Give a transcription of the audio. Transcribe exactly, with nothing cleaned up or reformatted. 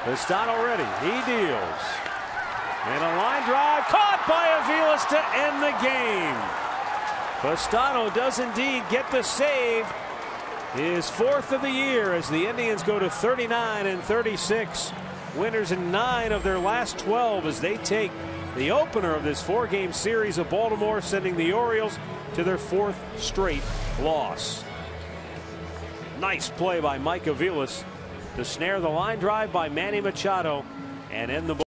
Pestano ready. He deals. And a line drive caught by Aviles to end the game. Pestano does indeed get the save. His fourth of the year as the Indians go to thirty-nine and thirty-six. Winners in nine of their last twelve as they take the opener of this four-game series of Baltimore, sending the Orioles to their fourth straight loss. Nice play by Mike Aviles to snare the line drive by Manny Machado and end the